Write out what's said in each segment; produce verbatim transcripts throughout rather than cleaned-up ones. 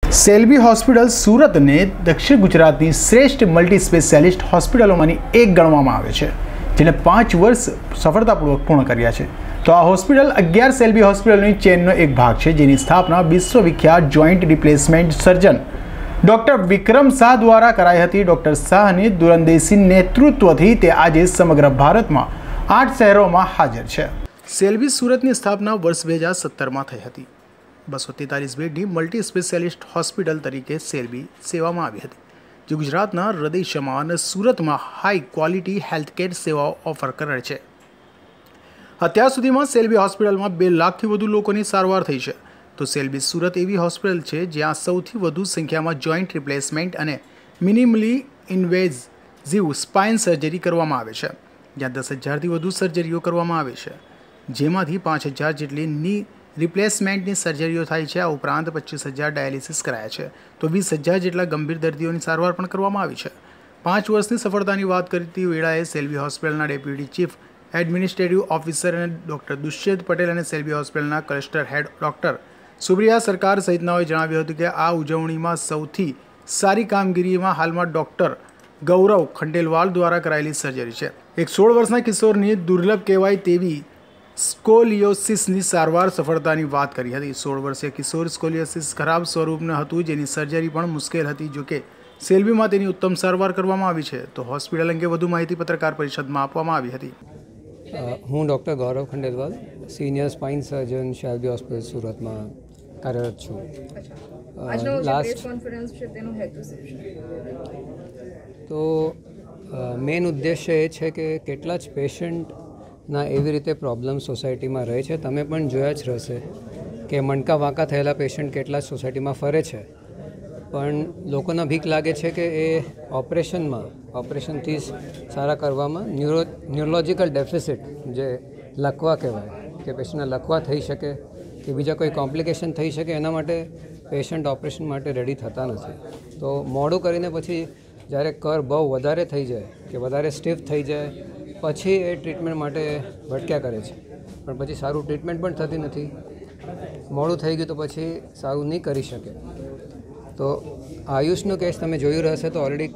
Shalby hospital સુરતને દક્ષિણ ગુજરાતની શ્રેષ્ઠ મલ્ટી સ્પેશિયાલિસ્ટ હોસ્પિટલોમાંની એક ગણવામાં આવે છે, જેને પાંચ વર્ષ સફળતાપૂર્વક પૂર્ણ કર્યા છે. તો આ હોસ્પિટલ અગિયાર સેલ્બી હોસ્પિટલની ચેનનો એક ભાગ છે, જેની સ્થાપના વિશ્વવિખ્યાત joint replacement surgeon doctor Vikram Shah દ્વારા કરાઈ હતી. ડૉક્ટર શાહની દૂરંદેશી નેતૃત્વથી તે આજે સમગ્ર ભારતમાં આઠ શહેરોમાં હાજર છે. સેલ્બી સુરતની સ્થાપના વર્ષ બે હજાર સત્તરમાં થઈ હતી. બસો તેતાલીસ બેડની મલ્ટી સ્પેશિયાલિસ્ટ હોસ્પિટલ તરીકે સેલ્બી સેવામાં આવી હતી, જે ગુજરાતના હૃદય સમાન સુરતમાં હાઈ ક્વોલિટી હેલ્થકેર સેવાઓ ઓફર કરે છે. અત્યાર સુધીમાં સેલ્બી હોસ્પિટલમાં બે લાખથી વધુ લોકોની સારવાર થઈ છે. તો સેલ્બી સુરત એવી હોસ્પિટલ છે જ્યાં સૌથી વધુ સંખ્યામાં જોઈન્ટ રિપ્લેસમેન્ટ અને મિનિમલી ઇન્વેઝિવ સ્પાઇન સર્જરી કરવામાં આવે છે, જ્યાં દસ હજારથી વધુ સર્જરીઓ કરવામાં આવે છે, જેમાંથી પાંચ હજાર જેટલી ની રિપ્લેસમેન્ટની સર્જરીઓ થાય છે. આ ઉપરાંત પચીસ હજાર ડાયાલિસિસ કરાયા છે, તો વીસ હજાર જેટલા ગંભીર દર્દીઓની સારવાર પણ કરવામાં આવી છે. પાંચ વર્ષની સફળતાની વાત કરતી વેળાએ સેલ્બી હોસ્પિટલના ડેપ્યુટી ચીફ એડમિનિસ્ટ્રેટિવ ઓફિસર અને ડૉક્ટર દુષ્યંત પટેલ અને સેલ્બી હોસ્પિટલના ક્લસ્ટર હેડ ડૉક્ટર સુપ્રિયા સરકાર સહિતનાઓએ જણાવ્યું હતું કે આ ઉજવણીમાં સૌથી સારી કામગીરીમાં હાલમાં ડૉક્ટર ગૌરવ ખંડેલવાલ દ્વારા કરાયેલી સર્જરી છે. એક સોળ વર્ષના કિશોરની દુર્લભ કહેવાય તેવી સ્કોલિયોસિસની સારવાર સફળતાની વાત કરી હતી. સોળ વર્ષીય કિશોર સ્કોલિયોસિસ ખરાબ સ્વરૂપનું હતું, જેની સર્જરી પણ મુશ્કેલ હતી. જોકે સેલ્બીમાં તેની ઉત્તમ સારવાર કરવામાં આવી છે. તો હોસ્પિટલ અંગે વધુ માહિતી પત્રકાર પરિષદમાં આપવામાં આવી હતી. હું doctor Gaurav Khandelwal, senior spine surgeon Shalby hospital સુરતમાં કાર્યરત છું. લાસ્ટ તો મેઇન ઉદ્દેશ્ય એ છે કે કેટલા જ પેશન્ટ ના એવી રીતે પ્રોબ્લેમ સોસાયટીમાં રહે છે. તમે પણ જોયા જ રહેશે કે મણકા વાંકા થયેલા પેશન્ટ કેટલા સોસાયટીમાં ફરે છે, પણ લોકોના બીક લાગે છે કે એ ઓપરેશનમાં ઓપરેશનથી સારા કરવામાં ન્યુરો ન્યુરોલોજિકલ ડેફિસિટ, જે લકવા કહેવાય, કે પેશન્ટના લકવા થઈ શકે કે બીજા કોઈ કોમ્પ્લિકેશન થઈ શકે, એના માટે પેશન્ટ ઓપરેશન માટે રેડી થતા નથી. તો મોડું કરીને પછી જ્યારે કર બહુ વધારે થઈ જાય કે વધારે સ્ટીફ થઈ જાય પછી એ ટ્રીટમેન્ટ માટે ભટક્યા કરે છે, પણ પછી સારું ટ્રીટમેન્ટ પણ થતી નથી. મોડું થઈ ગયું તો પછી સારું નહીં કરી શકે. તો આયુષનો કેસ તમે જોયું રહેશે તો ઓલરેડી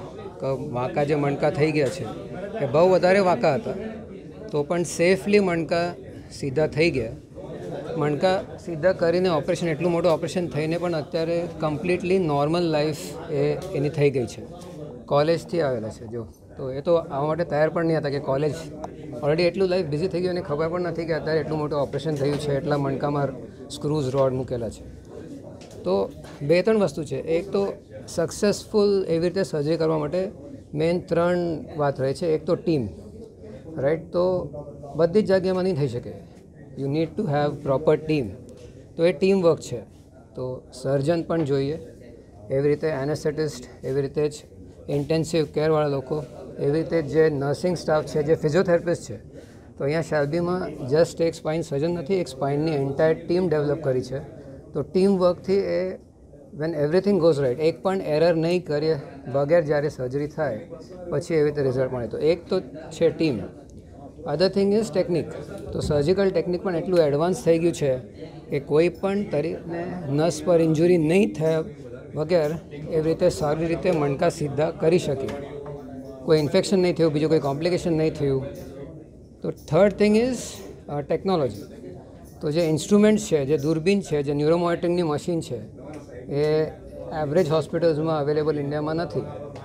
ક વાંકા જે મણકા થઈ ગયા છે એ બહુ વધારે વાંકા હતા, તો પણ સેફલી મણકા સીધા થઈ ગયા. મણકા સીધા કરીને ઓપરેશન, એટલું મોટું ઓપરેશન થઈને પણ અત્યારે કમ્પ્લીટલી નોર્મલ લાઈફ એ એની થઈ ગઈ છે. કોલેજથી આવેલા છે જો, તો એ તો આવવા માટે તૈયાર પણ નહીં હતા કે કોલેજ ઓલરેડી એટલું લાઈફ બિઝી થઈ ગયું અને ખબર પણ નથી કે અત્યારે એટલું મોટું ઓપરેશન થયું છે, એટલા મણકામાં સ્ક્રૂઝ રોડ મૂકેલા છે. તો બે ત્રણ વસ્તુ છે. એક તો સક્સેસફુલ એવી રીતે સર્જરી કરવા માટે મેઇન ત્રણ વાત રહે છે. એક તો ટીમ, રાઈટ. તો બધી જ જગ્યામાં નહીં થઈ શકે, you need to have proper team. તો એ ટીમ વર્ક છે. તો સર્જન પણ જોઈએ, એવી રીતે એનેસ્થેટિસ્ટ, એવી રીતે જ ઇન્ટેન્સિવ કેરવાળા લોકો, એવી રીતે જે નર્સિંગ સ્ટાફ છે, જે ફિઝિયોથેરાપિસ્ટ છે. તો અહીંયા સેલ્બીમાં જસ્ટ એક સ્પાઇન સર્જન નથી, એક સ્પાઇનની એન્ટાયર ટીમ ડેવલપ કરી છે. તો ટીમ વર્કથી એ વેન એવરીથિંગ ગોઝ રાઇટ, એક પણ એરર નહીં કરીએ વગેર જ્યારે સર્જરી થાય પછી એવી રીતે રિઝલ્ટ મળે. તો એક તો છે team. Other thing is technique. તો સર્જિકલ ટેકનિક પણ એટલું એડવાન્સ થઈ ગયું છે કે કોઈ પણ તરીને નસ પર ઇન્જુરી નહીં થયા વગેર એવી રીતે સારી રીતે મણકા સીધા કરી શકે, કોઈ ઇન્ફેક્શન નહીં થયું, બીજું કોઈ કોમ્પ્લિકેશન નહીં થયું. તો થર્ડ થિંગ ઇઝ ટેકનોલોજી. તો જે ઇન્સ્ટ્રુમેન્ટ્સ છે, જે દૂરબીન છે, જે ન્યુરોમોનિટરિંગની મશીન છે, એ એવરેજ હોસ્પિટલ્સમાં અવેલેબલ ઇન્ડિયામાં નથી.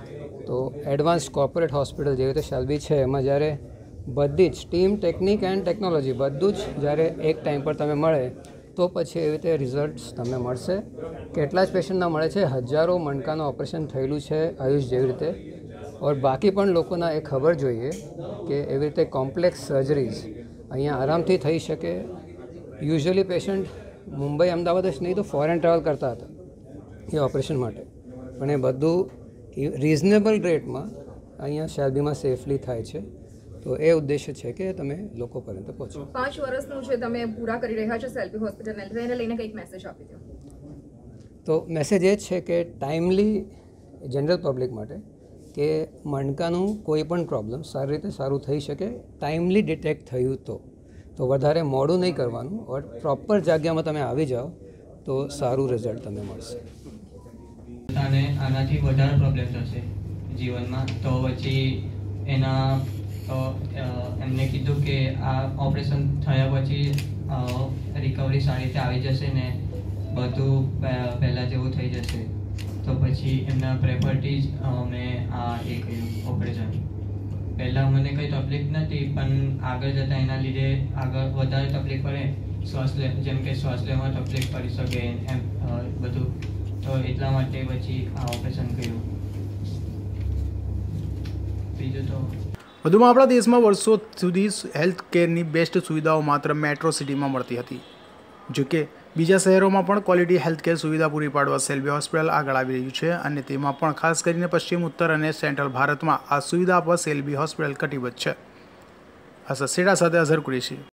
તો એડવાન્સ કોર્પોરેટ હોસ્પિટલ જેવી રીતે સેલ્બી છે, એમાં જ્યારે બધી જ ટીમ, ટેકનિક એન્ડ ટેકનોલોજી બધું જ જ્યારે એક ટાઈમ પર તમે મળે તો પછી એવી રીતે રિઝલ્ટ્સ તમને મળશે. કેટલા જ પેશન્ટના મળે છે, હજારો મણકાનું ઓપરેશન થયેલું છે આયુષ જેવી રીતે. ઓર બાકી પણ લોકોના એ ખબર જોઈએ કે એવી રીતે કોમ્પ્લેક્સ સર્જરીઝ અહીંયા આરામથી થઈ શકે. યુઝ્યુઅલી પેશન્ટ મુંબઈ, અમદાવાદ જ નહીં તો ફોરેન ટ્રાવેલ કરતા હતા એ ઓપરેશન માટે, પણ એ બધું રિઝનેબલ રેટમાં અહીંયા સેલ્બીમાં સેફલી થાય છે. તો એ ઉદ્દેશ્ય છે કે તમે લોકો પર્યંત પહોંચો. પાંચ વર્ષનું છે તમે પૂરા કરી રહ્યા છો સેલ્બી હોસ્પિટલને, એને લઈને કંઈક મેસેજ આપી દો. તો મેસેજ એ છે કે ટાઈમલી જનરલ પબ્લિક માટે કે મણકાનું કોઈ પણ પ્રોબ્લેમ સારી રીતે સારું થઈ શકે, ટાઈમલી ડિટેક્ટ થયું તો તો વધારે મોડું નહીં કરવાનું, ઓર પ્રોપર જગ્યામાં તમે આવી જાઓ તો સારું રિઝલ્ટ તમને મળશે. અને આનાથી વધારે પ્રોબ્લેમ થશે જીવનમાં. તો પછી એના તો એમને કીધું કે આ ઓપરેશન થયા પછી રિકવરી સારી રીતે આવી જશે ને બધું પહેલાં જેવું થઈ જશે. તો પછી એમના પ્રેફરથી જ મેં આ એ કર્યું ઓપરેશન. પહેલાં મને કંઈ તકલીફ નથી, પણ આગળ જતાં એના લીધે આગળ વધારે તકલીફ પડે, શ્વાસ લે જેમ કે શ્વાસ લેવામાં તકલીફ પડી શકે એમ બધું. તો એટલા માટે પછી આ ઓપરેશન કર્યું. બીજું તો વધુમાં આપણા દેશમાં વર્ષો સુધી હેલ્થ કેરની બેસ્ટ સુવિધાઓ માત્ર મેટ્રો સિટીમાં મળતી હતી. જો કે બીજા શહેરોમાં પણ ક્વોલિટી હેલ્થ કેર સુવિધા પૂરી પાડવા સેલ્બી હોસ્પિટલ આગળ આવી રહ્યું છે અને તેમાં પણ ખાસ કરીને પશ્ચિમ, ઉત્તર અને સેન્ટ્રલ ભારતમાં આ સુવિધા આપવા સેલ્બી હોસ્પિટલ કટિબદ્ધ છે. આ સસેડા સાથે અઝર કુરેશી.